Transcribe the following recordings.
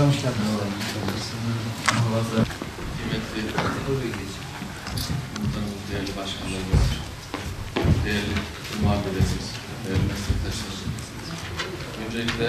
Başkanım hoş geldiniz. Kıymetli komutanımız, değerli başkanlarımız, değerli muhabirlerimiz, değerli meslektaşlarımız. Öncelikle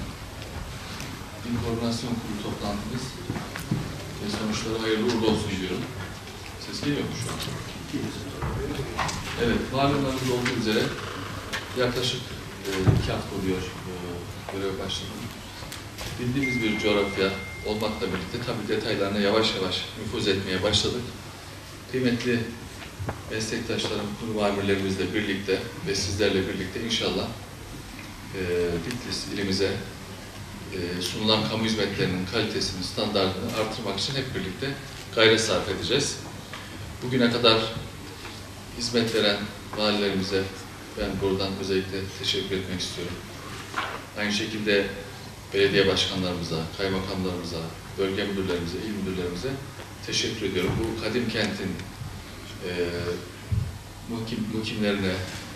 İl Koordinasyon Kurulu toplantımız ve sonuçları hayırlı uğurlu olsun diyorum. Ses geliyor mu şu an? Evet, malumlarınız olduğu üzere yaklaşık 2 hafta oluyor görev başladım. Bildiğimiz bir coğrafya olmakla birlikte tabii detaylarına yavaş yavaş nüfuz etmeye başladık. Kıymetli meslektaşlarım, kurum amirlerimizle birlikte ve sizlerle birlikte inşallah Bitlis ilimize sunulan kamu hizmetlerinin kalitesini, standartını artırmak için hep birlikte gayret sarf edeceğiz. Bugüne kadar hizmet veren valilerimize ben buradan özellikle teşekkür etmek istiyorum. Aynı şekilde belediye başkanlarımıza, kaymakamlarımıza, bölge müdürlerimize, il müdürlerimize teşekkür ediyorum. Bu kadim kentin mukimlerine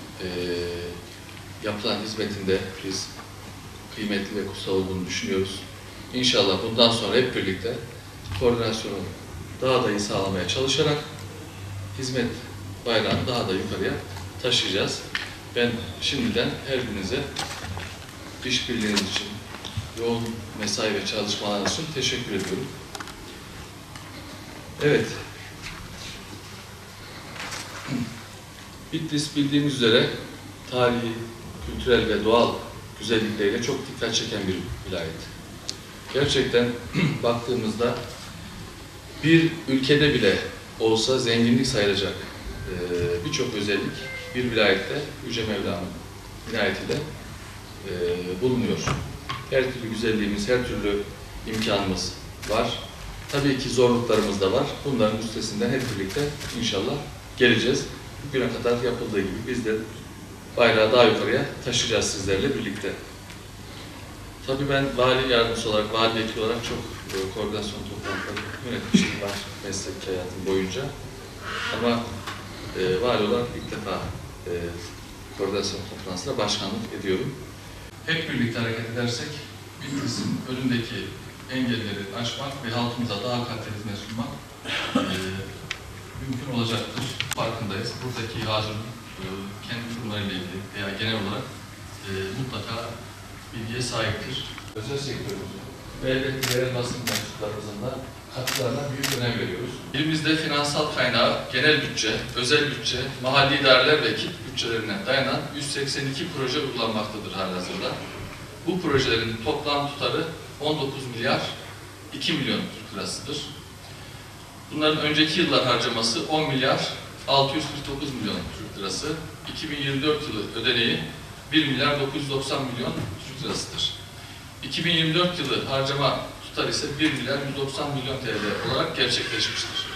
yapılan hizmetinde biz kıymetli ve kutsal olduğunu düşünüyoruz. İnşallah bundan sonra hep birlikte koordinasyonu daha da iyi sağlamaya çalışarak hizmet bayrağını daha da yukarıya taşıyacağız. Ben şimdiden her birinize işbirliğiniz için, yoğun mesai ve çalışmalarınız için teşekkür ediyorum. Evet. Bitlis bildiğimiz üzere tarihi, kültürel ve doğal güzellikleriyle çok dikkat çeken bir vilayet. Gerçekten baktığımızda bir ülkede bile olsa zenginlik sayılacak birçok özellik bir vilayette Yüce Mevla'nın inayetiyle bulunuyor. Her türlü güzelliğimiz, her türlü imkanımız var. Tabii ki zorluklarımız da var. Bunların üstesinden hep birlikte inşallah geleceğiz. Bugüne kadar yapıldığı gibi biz de bayrağı daha yukarıya taşıyacağız sizlerle birlikte. Tabii ben vali yardımcısı olarak, vali vekili olarak çok koordinasyon toplantıları yönetmiştim var meslek hayatım boyunca. Ama vali olarak ilk defa koordinasyon toplantısına başkanlık ediyorum. Hep birlikte hareket edersek Bitlis'in önündeki engelleri aşmak ve halkımıza daha kaliteli hizmet sunmak mümkün olacaktır. Farkındayız. Buradaki hazır kendi kurumlarıyla ilgili veya genel olarak mutlaka bilgiye sahiptir. Özel sektörümüzün ve elbette yerel basın mensuplarımızın da katkılarına büyük önem veriyoruz. İlimizde finansal kaynağı, genel bütçe, özel bütçe, mahalli idareler ve kit bütçelerine dayanan 182 proje uygulanmaktadır halihazırda. Bu projelerin toplam tutarı 19 milyar 2 milyon Türk lirasıdır. Bunların önceki yıllar harcaması 10 milyar 649 milyon Türk lirası. 2024 yılı ödeneği 1 milyar 990 milyon Türk lirasıdır. 2024 yılı harcama tutar ise 1 milyar 190 milyon TL olarak gerçekleşmiştir.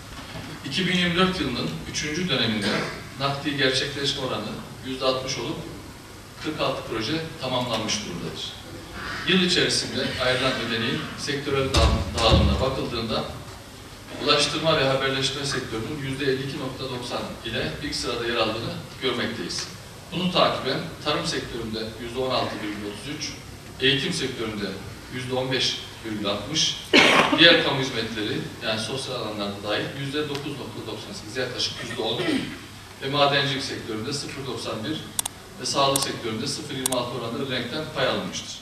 2024 yılının 3. döneminde nakdi gerçekleşme oranı %60 olup 46 proje tamamlanmış durumdadır. Yıl içerisinde ayrılan ödeneğin sektörel dağılımına bakıldığında ulaştırma ve haberleşme sektörünün %52.90 ile ilk sırada yer aldığını görmekteyiz. Bunu takiben tarım sektöründe %16,33, eğitim sektöründe %15,60, diğer kamu hizmetleri yani sosyal alanlarda dahil %9,98 yaklaşık %10 ve madencilik sektöründe 0,91 ve sağlık sektöründe 0,26 oranında renkten pay alınmıştır.